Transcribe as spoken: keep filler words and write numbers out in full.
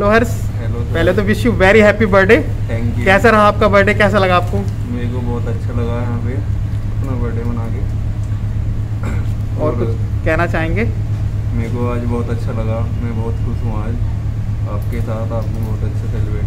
Hello हर्ष। Hello sir. पहले तो wish you very happy birthday. Thank you. कैसा रहा आपका बर्थडे, कैसा लगा आपको? मेरे को बहुत अच्छा लगा यहाँ पे अपना बर्थडे मना के। और, और कुछ कहना चाहेंगे? मेरे को आज बहुत अच्छा लगा, मैं बहुत खुश हूँ आज आपके साथ, आपने बहुत अच्छा सेलिब्रेट